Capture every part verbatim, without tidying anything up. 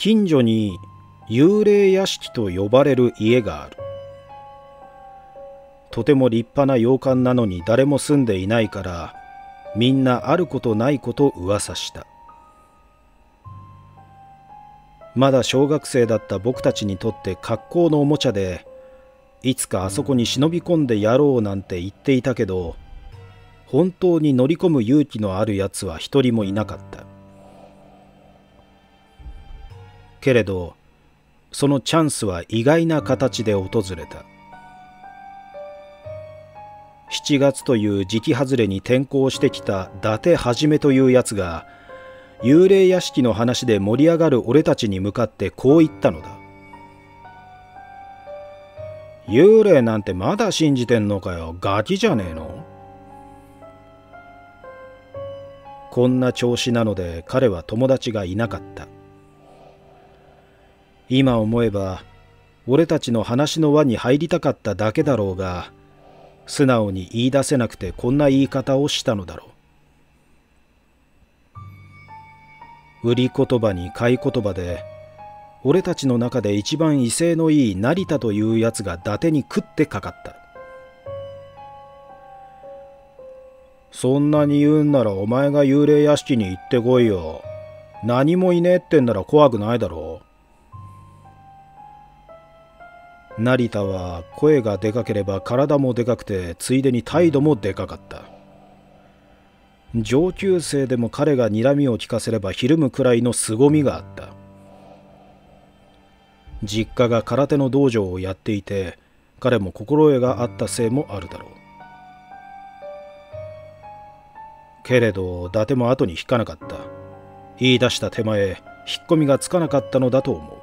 近所に幽霊屋敷と呼ばれる家がある。とても立派な洋館なのに誰も住んでいないから、みんなあることないこと噂した。まだ小学生だった僕たちにとって格好のおもちゃで、いつかあそこに忍び込んでやろうなんて言っていたけど、本当に乗り込む勇気のあるやつは一人もいなかった。けれど、そのチャンスは意外な形で訪れた。しちがつという時期外れに転校してきた伊達はじめというやつが、幽霊屋敷の話で盛り上がる俺たちに向かってこう言ったのだ。幽霊なんてまだ信じてんのかよ、ガキじゃねえの。こんな調子なので彼は友達がいなかった。今思えば俺たちの話の輪に入りたかっただけだろうが、素直に言い出せなくてこんな言い方をしたのだろう。売り言葉に買い言葉で、俺たちの中で一番威勢のいい成田というやつが伊達に食ってかかった。そんなに言うんならお前が幽霊屋敷に行ってこいよ。何もいねえってんなら怖くないだろう。成田は声がでかければ体もでかくて、ついでに態度もでかかった。上級生でも彼が睨みを利かせればひるむくらいの凄みがあった。実家が空手の道場をやっていて、彼も心得があったせいもあるだろう。けれど伊達も後に引かなかった。言い出した手前、引っ込みがつかなかったのだと思う。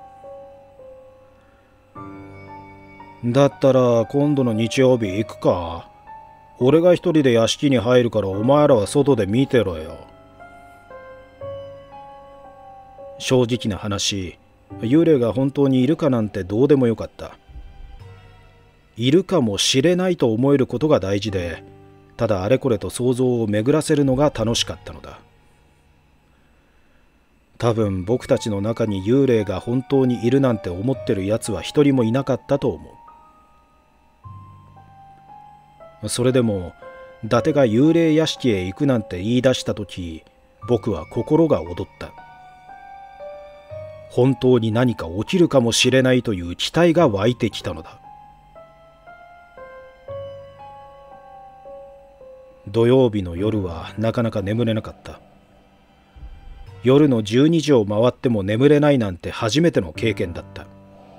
だったら今度の日曜日行くか。俺が一人で屋敷に入るからお前らは外で見てろよ。正直な話、幽霊が本当にいるかなんてどうでもよかった。いるかもしれないと思えることが大事で、ただあれこれと想像を巡らせるのが楽しかったのだ。多分僕たちの中に幽霊が本当にいるなんて思ってるやつは一人もいなかったと思う。それでも伊達が幽霊屋敷へ行くなんて言い出したとき、僕は心が躍った。本当に何か起きるかもしれないという期待が湧いてきたのだ。土曜日の夜はなかなか眠れなかった。夜のじゅうにじを回っても眠れないなんて初めての経験だった。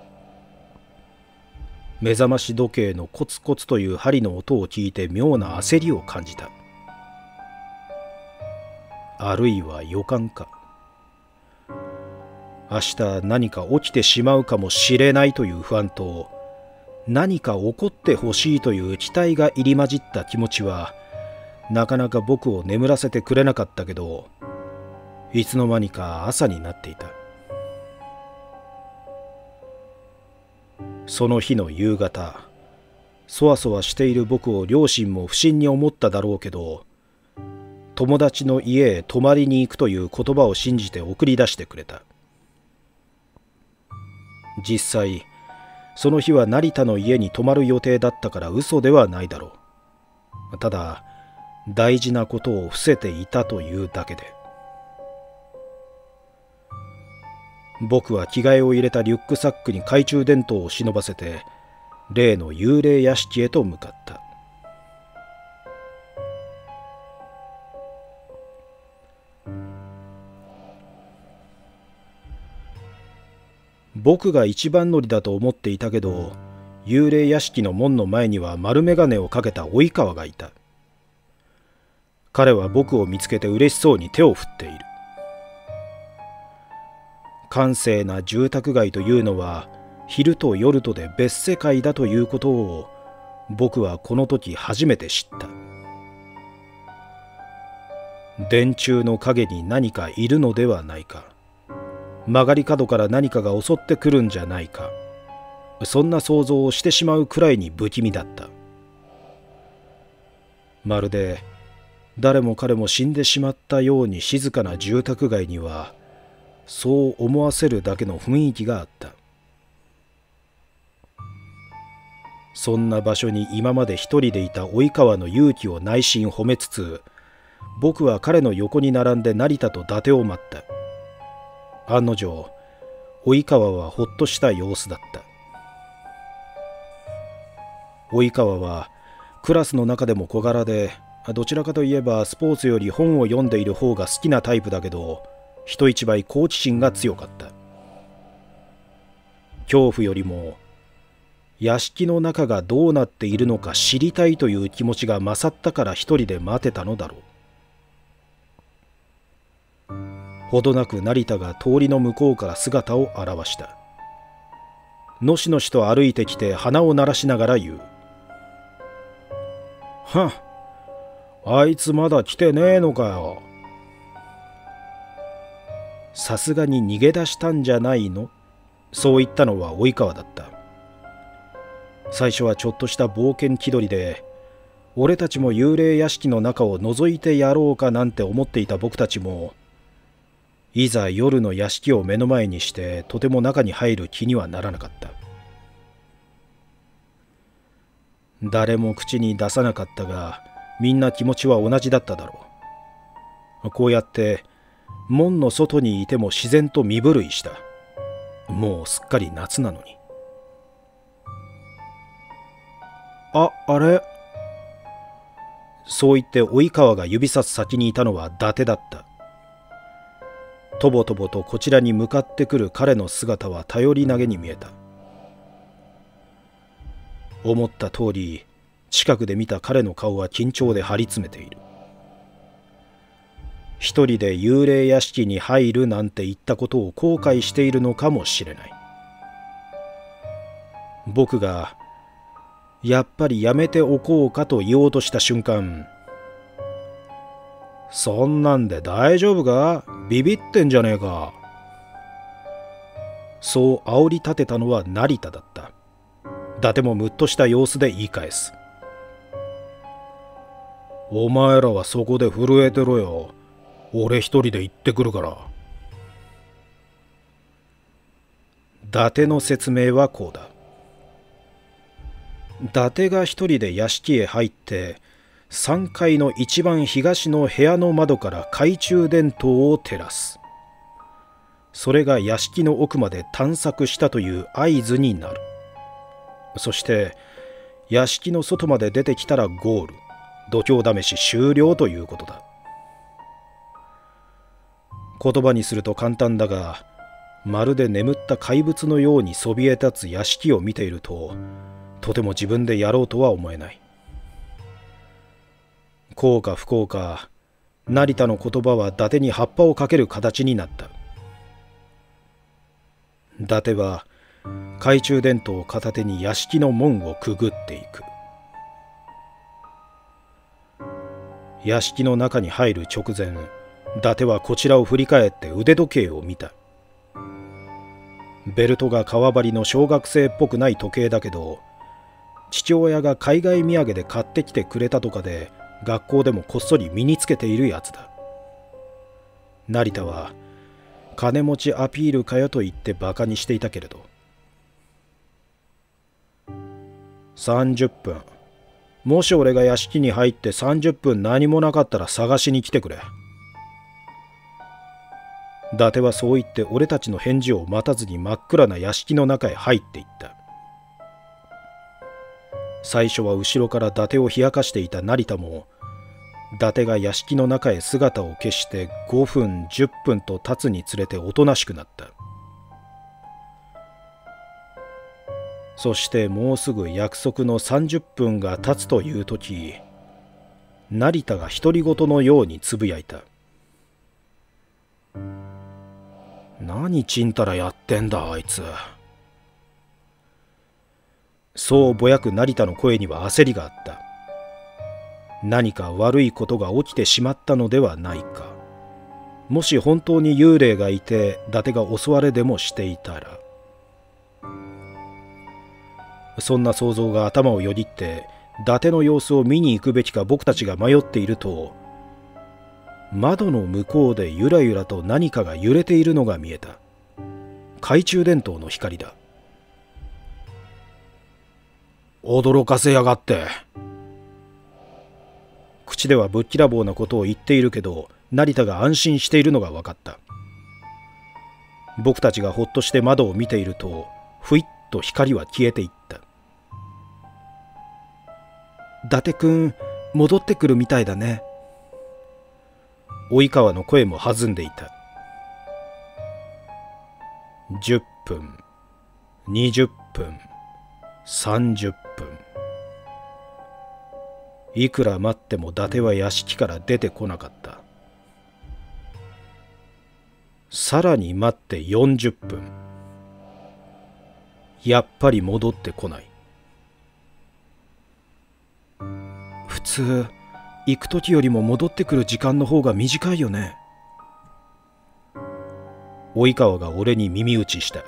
目覚まし時計のコツコツという針の音を聞いて妙な焦りを感じた。あるいは予感か。明日何か起きてしまうかもしれないという不安と、何か起こってほしいという期待が入り混じった気持ちは、なかなか僕を眠らせてくれなかったけど、いつの間にか朝になっていた。その日の夕方、そわそわしている僕を両親も不審に思っただろうけど、友達の家へ泊まりに行くという言葉を信じて送り出してくれた。実際、その日は成田の家に泊まる予定だったから嘘ではないだろう。ただ、大事なことを伏せていたというだけで。僕は着替えを入れたリュックサックに懐中電灯を忍ばせて、例の幽霊屋敷へと向かった。僕が一番乗りだと思っていたけど、幽霊屋敷の門の前には丸眼鏡をかけた及川がいた。彼は僕を見つけて嬉しそうに手を振っている。閑静な住宅街というのは昼と夜とで別世界だということを僕はこの時初めて知った。電柱の陰に何かいるのではないか、曲がり角から何かが襲ってくるんじゃないか、そんな想像をしてしまうくらいに不気味だった。まるで誰も彼も死んでしまったように静かな住宅街にはそう思わせるだけの雰囲気があった。そんな場所に今まで一人でいた及川の勇気を内心褒めつつ、僕は彼の横に並んで成田と伊達を待った。案の定、及川はほっとした様子だった。及川はクラスの中でも小柄で、どちらかといえばスポーツより本を読んでいる方が好きなタイプだけど、人一倍好奇心が強かった。恐怖よりも屋敷の中がどうなっているのか知りたいという気持ちが勝ったから一人で待てたのだろう。ほどなく成田が通りの向こうから姿を現した。のしのしと歩いてきて鼻を鳴らしながら言う。はっ、あいつまだ来てねえのかよ。さすがに逃げ出したんじゃないの？そう言ったのは及川だった。最初はちょっとした冒険気取りで、俺たちも幽霊屋敷の中を覗いてやろうかなんて思っていた僕たちも、いざ夜の屋敷を目の前にしてとても中に入る気にはならなかった。誰も口に出さなかったが、みんな気持ちは同じだっただろう。こうやって門の外にいても自然と身震いした。もうすっかり夏なのに。あ、あれ。そう言って及川が指さす先にいたのは伊達だった。とぼとぼとこちらに向かってくる彼の姿は頼り投げに見えた。思った通り、近くで見た彼の顔は緊張で張り詰めている。一人で幽霊屋敷に入るなんて言ったことを後悔しているのかもしれない。僕がやっぱりやめておこうかと言おうとした瞬間、そんなんで大丈夫か？ビビってんじゃねえか。そう煽り立てたのは成田だった。伊達もムッとした様子で言い返す。お前らはそこで震えてろよ。俺一人で行ってくるから。伊達の説明はこうだ。伊達が一人で屋敷へ入ってさんがいの一番東の部屋の窓から懐中電灯を照らす。それが屋敷の奥まで探索したという合図になる。そして屋敷の外まで出てきたらゴール、度胸試し終了ということだ。言葉にすると簡単だが、まるで眠った怪物のようにそびえ立つ屋敷を見ていると、とても自分でやろうとは思えない。幸か不幸か、成田の言葉は伊達に葉っぱをかける形になった。伊達は懐中電灯を片手に屋敷の門をくぐっていく。屋敷の中に入る直前、伊達はこちらを振り返って腕時計を見た。ベルトが革張りの小学生っぽくない時計だけど、父親が海外土産で買ってきてくれたとかで、学校でもこっそり身につけているやつだ。成田は金持ちアピールかよと言ってバカにしていたけれど。さんじゅっぷん。もし俺が屋敷に入ってさんじゅっぷん何もなかったら探しに来てくれ。伊達はそう言って俺たちの返事を待たずに真っ暗な屋敷の中へ入っていった。最初は後ろから伊達を冷やかしていた成田も、伊達が屋敷の中へ姿を消してごふんじゅっぷんと経つにつれておとなしくなった。そしてもうすぐ約束のさんじゅっぷんが経つという時、成田が独り言のようにつぶやいた。何ちんたらやってんだあいつ。そうぼやく成田の声には焦りがあった。何か悪いことが起きてしまったのではないか。もし本当に幽霊がいて伊達が襲われでもしていたら。そんな想像が頭をよぎって伊達の様子を見に行くべきか僕たちが迷っていると、 窓の向こうでゆらゆらと何かが揺れているのが見えた。懐中電灯の光だ。驚かせやがって。口ではぶっきらぼうなことを言っているけど、成田が安心しているのが分かった。僕たちがほっとして窓を見ていると、ふいっと光は消えていった。伊達くん、戻ってくるみたいだね。及川の声も弾んでいた。じゅっぷん、にじゅっぷん、さんじゅっぷん。いくら待っても伊達は屋敷から出てこなかった。さらに待ってよんじゅっぷん。やっぱり戻ってこない。普通、行く時よりも戻ってくる時間の方が短いよね。及川が俺に耳打ちした。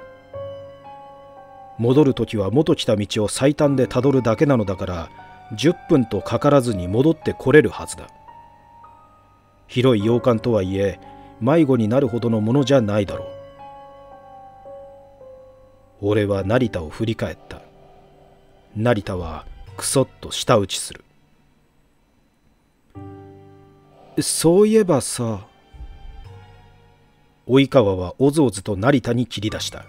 戻る時は元来た道を最短でたどるだけなのだから、じゅっぷんとかからずに戻ってこれるはずだ。広い洋館とはいえ、迷子になるほどのものじゃないだろう。俺は成田を振り返った。成田はくそっと舌打ちする。そういえばさ。及川はおずおずと成田に切り出した。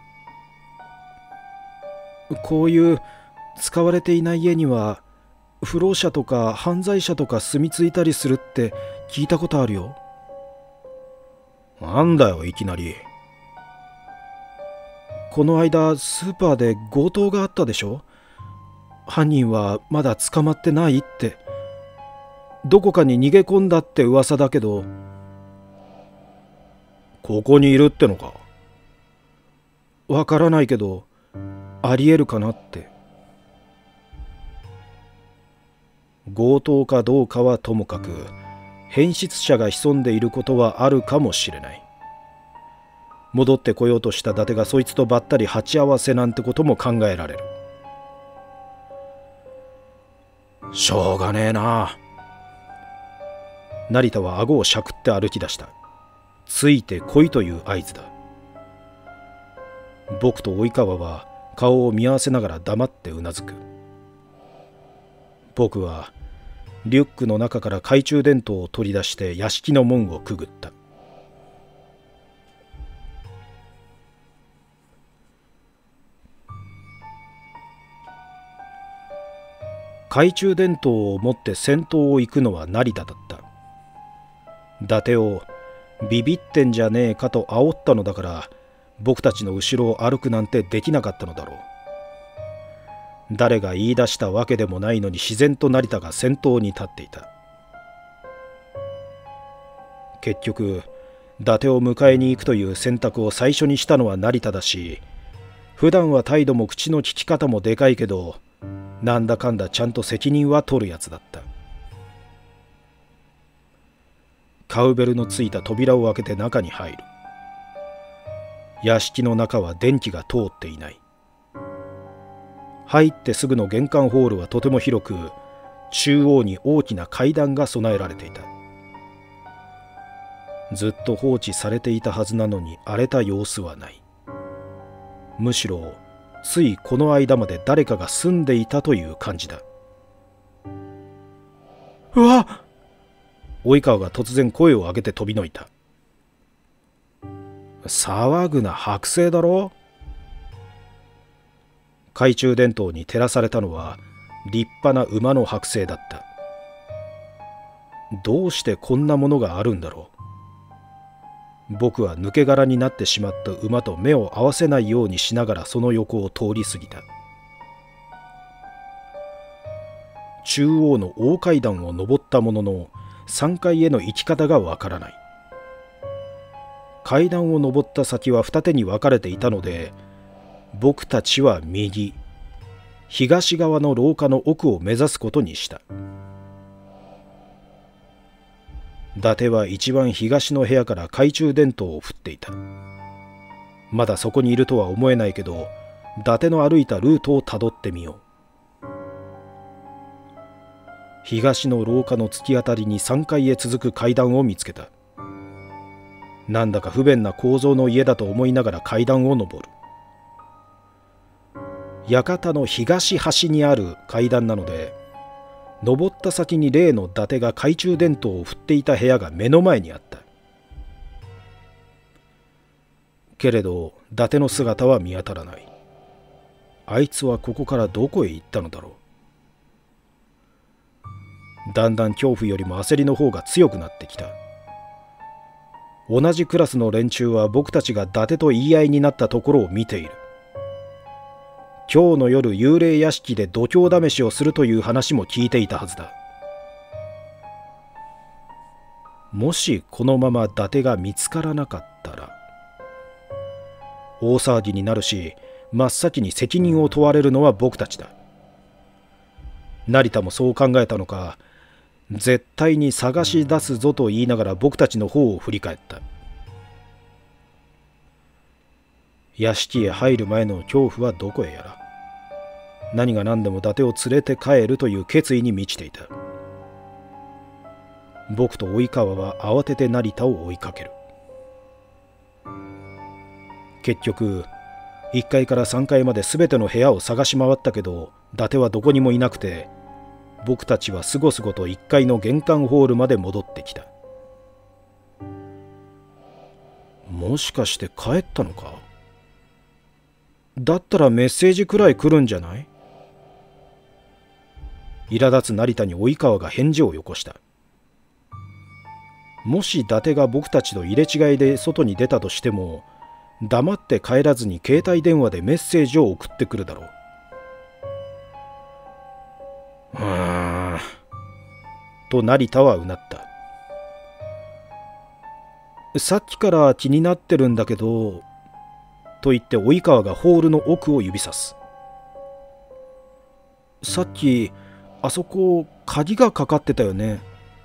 こういう使われていない家には不老者とか犯罪者とか住み着いたりするって聞いたことあるよ。なんだよいきなり。この間スーパーで強盗があったでしょ。犯人はまだ捕まってないって。どこかに逃げ込んだって噂だけど。ここにいるってのか。わからないけどありえるかなって。強盗かどうかはともかく、変質者が潜んでいることはあるかもしれない。戻ってこようとした伊達がそいつとばったり鉢合わせなんてことも考えられる。しょうがねえな。成田は顎をしゃくって歩き出した。ついてこいという合図だ。僕と及川は顔を見合わせながら黙ってうなずく。僕はリュックの中から懐中電灯を取り出して屋敷の門をくぐった。懐中電灯を持って先頭を行くのは成田だった。伊達をビビってんじゃねえかと煽ったのだから、僕たちの後ろを歩くなんてできなかったのだろう。誰が言い出したわけでもないのに自然と成田が先頭に立っていた。結局伊達を迎えに行くという選択を最初にしたのは成田だし、普段は態度も口の利き方もでかいけど、なんだかんだちゃんと責任は取るやつだった。カウベルのついた扉を開けて中に入る。屋敷の中は電気が通っていない。入ってすぐの玄関ホールはとても広く、中央に大きな階段が備えられていた。ずっと放置されていたはずなのに荒れた様子はない。むしろついこの間まで誰かが住んでいたという感じだ。うわっ！及川が突然声を上げて飛びのいた。騒ぐな、剥製だろ。懐中電灯に照らされたのは立派な馬の剥製だった。どうしてこんなものがあるんだろう。僕は抜け殻になってしまった馬と目を合わせないようにしながらその横を通り過ぎた。中央の大階段を上ったもののさんがいへの行き方がわからない。階段を上った先は二手に分かれていたので、僕たちは右、東側の廊下の奥を目指すことにした。伊達は一番東の部屋から懐中電灯を振っていた。まだそこにいるとは思えないけど、伊達の歩いたルートをたどってみよう。 東の廊下の突き当たりにさんがいへ続く階段を見つけた。なんだか不便な構造の家だと思いながら階段を上る。館の東端にある階段なので、登った先に例の伊達が懐中電灯を振っていた部屋が目の前にあった。けれど伊達の姿は見当たらない。あいつはここからどこへ行ったのだろう。だんだん恐怖よりも焦りの方が強くなってきた。同じクラスの連中は僕たちが伊達と言い合いになったところを見ている。今日の夜幽霊屋敷で度胸試しをするという話も聞いていたはずだ。もしこのまま伊達が見つからなかったら大騒ぎになるし、真っ先に責任を問われるのは僕たちだ。成田もそう考えたのか、絶対に探し出すぞと言いながら僕たちの方を振り返った。屋敷へ入る前の恐怖はどこへやら。何が何でも伊達を連れて帰るという決意に満ちていた。僕と及川は慌てて成田を追いかける。結局いっかいからさんがいまで全ての部屋を探し回ったけど、伊達はどこにもいなくて、僕たちはすごすごといっかいの玄関ホールまで戻ってきた。もしかして帰ったのか。だったらメッセージくらい来るんじゃない？苛立つ成田に及川が返事をよこした。もし伊達が僕たちと入れ違いで外に出たとしても、黙って帰らずに携帯電話でメッセージを送ってくるだろう。うーんと成田はうなった。さっきから気になってるんだけど、と言って及川がホールの奥を指さす。さっきあそこ鍵がかかってたよね。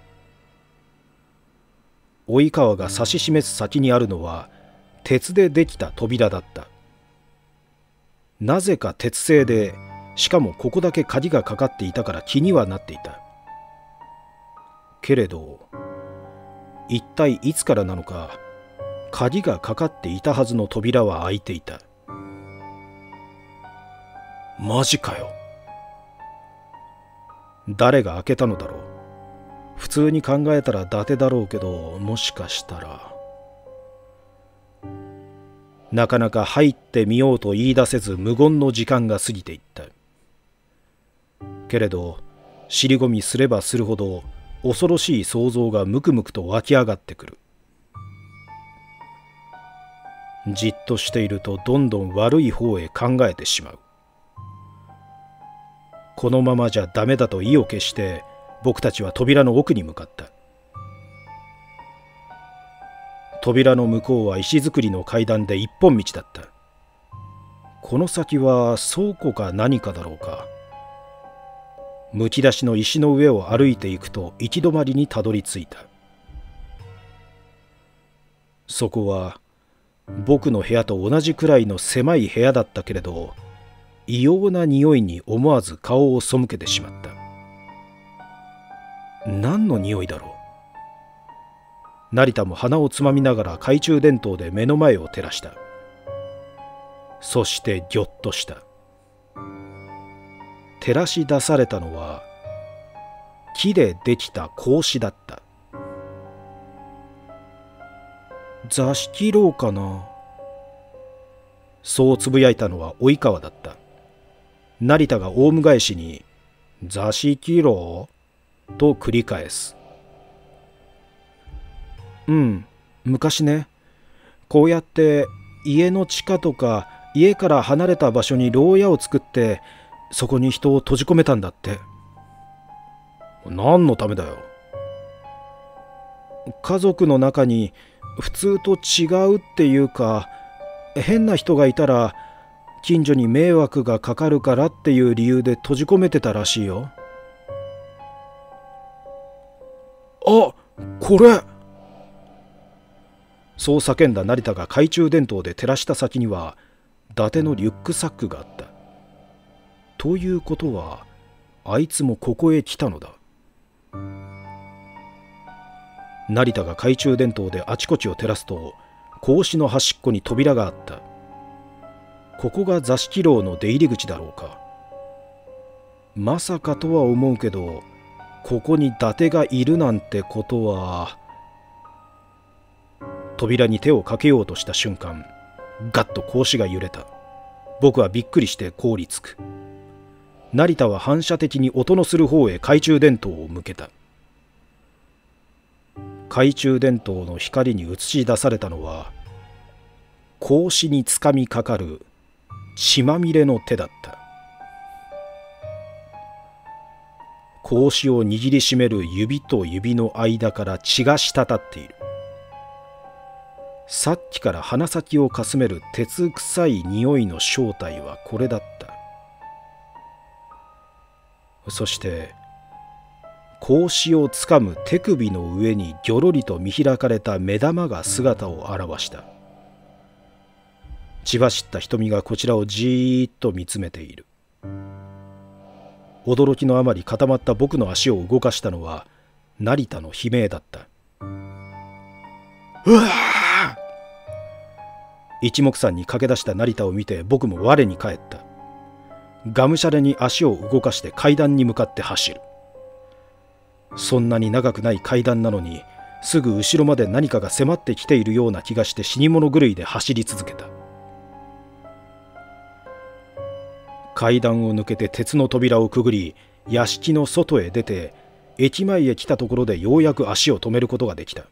及川が指し示す先にあるのは鉄でできた扉だった。なぜか鉄製で、しかもここだけ鍵がかかっていたから気にはなっていた。けれど一体いつからなのか、鍵がかかっていたはずの扉は開いていた。マジかよ。誰が開けたのだろう。普通に考えたら伊達だろうけど、もしかしたら。なかなか入ってみようと言い出せず無言の時間が過ぎていった。けれど尻込みすればするほど恐ろしい想像がむくむくと湧き上がってくる。じっとしているとどんどん悪い方へ考えてしまう。このままじゃダメだと意を決して僕たちは扉の奥に向かった。扉の向こうは石造りの階段で一本道だった。この先は倉庫か何かだろうか。むき出しの石の上を歩いていくと行き止まりにたどり着いた。そこは僕の部屋と同じくらいの狭い部屋だったけれど、異様な匂いに思わず顔を背けてしまった。何の匂いだろう。成田も鼻をつまみながら懐中電灯で目の前を照らした。そしてぎょっとした。照らし出されたのは木でできた格子だった。座敷牢かな。そうつぶやいたのは及川だった。成田がオウム返しに座敷牢と繰り返す。うん、昔ね、こうやって家の地下とか家から離れた場所に牢屋を作って、そこに人を閉じ込めたんだって。何のためだよ。家族の中に普通と違うっていうか、変な人がいたら近所に迷惑がかかるからっていう理由で閉じ込めてたらしいよ。あ、これ。そう叫んだ成田が懐中電灯で照らした先には伊達のリュックサックがあった。ということはあいつもここへ来たのだ。 成田が懐中電灯であちこちを照らすと、格子の端っこに扉があった。ここが座敷牢の出入り口だろうか。まさかとは思うけど、ここに伊達がいるなんてことは。扉に手をかけようとした瞬間、ガッと格子が揺れた。僕はびっくりして凍りつく。成田は反射的に音のする方へ懐中電灯を向けた。懐中電灯の光に映し出されたのは、格子につかみかかる血まみれの手だった。格子を握りしめる指と指の間から血が滴っている。さっきから鼻先をかすめる鉄臭い匂いの正体はこれだった。そして格子をつかむ手首の上にぎょろりと見開かれた目玉が姿を現した。血走った瞳がこちらをじーっと見つめている。驚きのあまり固まった僕の足を動かしたのは成田の悲鳴だった。うわあ！一目散に駆け出した成田を見て僕も我に返った。がむしゃらに足を動かして階段に向かって走る。そんなに長くない階段なのに、すぐ後ろまで何かが迫ってきているような気がして死に物狂いで走り続けた。階段を抜けて鉄の扉をくぐり、屋敷の外へ出て、駅前へ来たところでようやく足を止めることができた。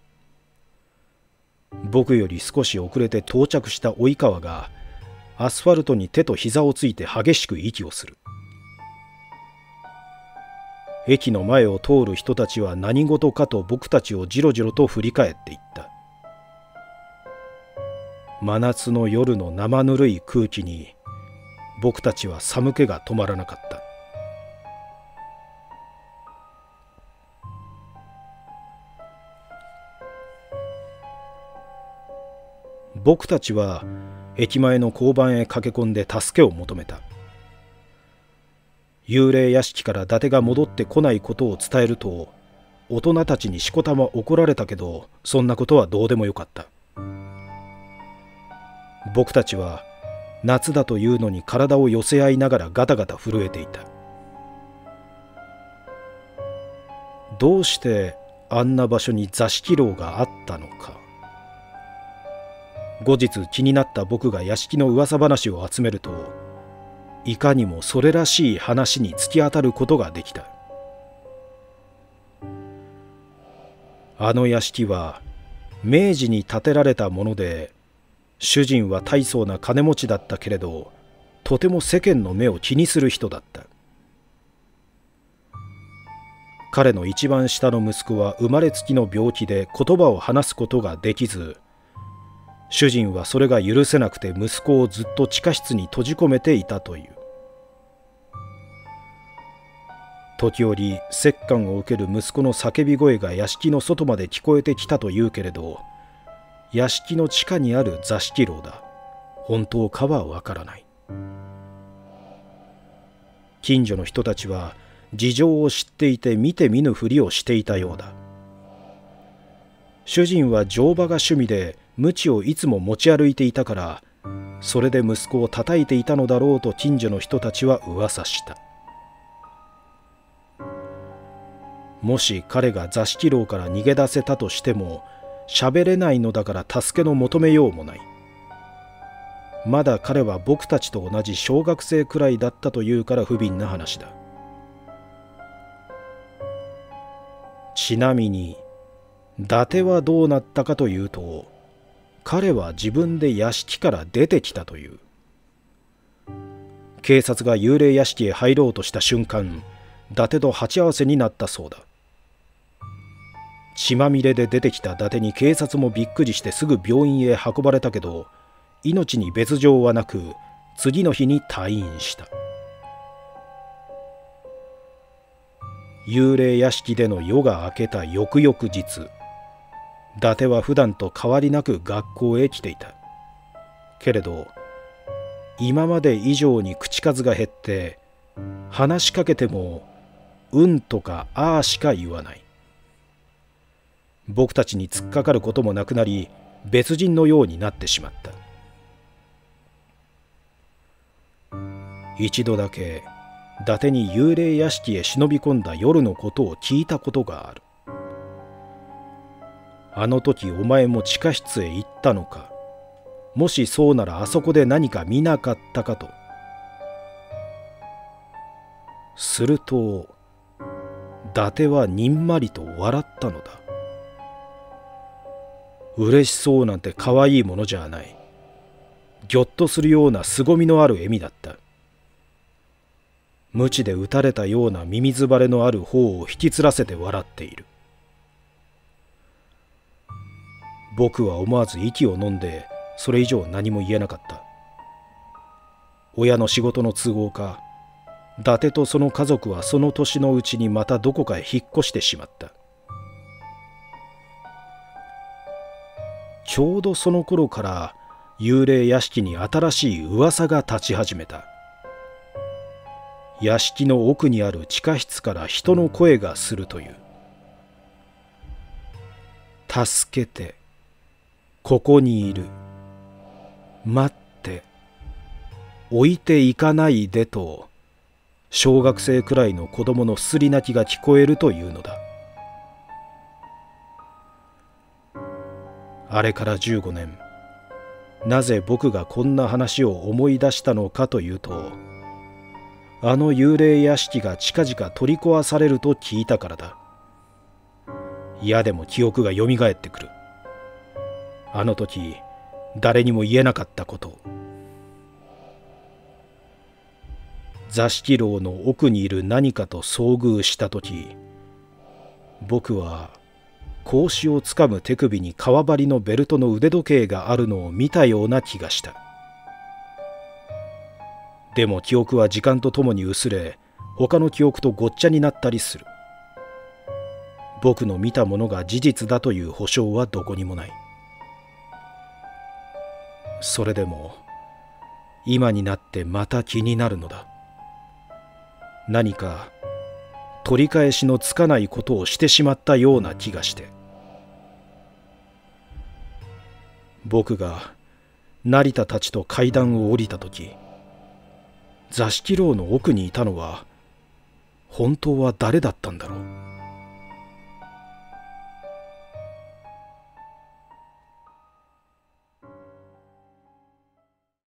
僕より少し遅れて到着した及川が、アスファルトに手と膝をついて激しく息をする。駅の前を通る人たちは何事かと僕たちをじろじろと振り返っていった。真夏の夜の生ぬるい空気に僕たちは寒気が止まらなかった。僕たちは駅前の交番へ駆け込んで助けを求めた。幽霊屋敷から伊達が戻ってこないことを伝えると、大人たちにしこたま怒られたけど、そんなことはどうでもよかった。僕たちは夏だというのに体を寄せ合いながらガタガタ震えていた。どうしてあんな場所に座敷牢があったのか。後日気になった僕が屋敷の噂話を集めると、いかにもそれらしい話に突き当たることができた。あの屋敷は明治に建てられたもので、主人は大層な金持ちだったけれど、とても世間の目を気にする人だった。彼の一番下の息子は生まれつきの病気で言葉を話すことができず、主人はそれが許せなくて息子をずっと地下室に閉じ込めていたという。時折折檻を受ける息子の叫び声が屋敷の外まで聞こえてきたというけれど、屋敷の地下にある座敷牢だ。本当かはわからない。近所の人たちは事情を知っていて見て見ぬふりをしていたようだ。主人は乗馬が趣味で鞭をいつも持ち歩いていたから、それで息子を叩いていたのだろうと近所の人たちは噂した。もし彼が座敷牢から逃げ出せたとしても、喋れないのだから助けの求めようもない。まだ彼は僕たちと同じ小学生くらいだったというから不憫な話だ。ちなみに伊達はどうなったかというと、彼は自分で屋敷から出てきたという。警察が幽霊屋敷へ入ろうとした瞬間、伊達と鉢合わせになったそうだ。血まみれで出てきた伊達に警察もびっくりしてすぐ病院へ運ばれたけど、命に別状はなく、次の日に退院した。幽霊屋敷での夜が明けた翌々日、伊達は普段と変わりなく学校へ来ていた。けれど今まで以上に口数が減って、話しかけてもうんとかああしか言わない。僕たちに突っかかることもなくなり、別人のようになってしまった。一度だけ伊達に幽霊屋敷へ忍び込んだ夜のことを聞いたことがある。あの時お前も地下室へ行ったのか、もしそうならあそこで何か見なかったかと。すると伊達はにんまりと笑ったのだ。嬉しそうなんて可愛いものじゃない。ぎょっとするような凄みのある笑みだった。鞭で打たれたようなミミズバレのある方を引きつらせて笑っている。僕は思わず息を飲んで、それ以上何も言えなかった。親の仕事の都合か、伊達とその家族はその年のうちにまたどこかへ引っ越してしまった。ちょうどその頃から幽霊屋敷に新しい噂が立ち始めた。屋敷の奥にある地下室から人の声がするという。助けて、ここにいる、待って、置いていかないでと、小学生くらいの子供のすすり泣きが聞こえるというのだ。あれからじゅうごねん、なぜ僕がこんな話を思い出したのかというと、あの幽霊屋敷が近々取り壊されると聞いたからだ。嫌でも記憶がよみがえってくる。あの時誰にも言えなかったこと。座敷牢の奥にいる何かと遭遇した時、僕は格子をつかむ手首に革張りのベルトの腕時計があるのを見たような気がした。でも記憶は時間とともに薄れ、他の記憶とごっちゃになったりする。僕の見たものが事実だという保証はどこにもない。それでも今になってまた気になるのだ。何か取り返しのつかないことをしてしまったような気がして。僕が成田たちと階段を降りたとき、座敷牢の奥にいたのは本当は誰だったんだろう。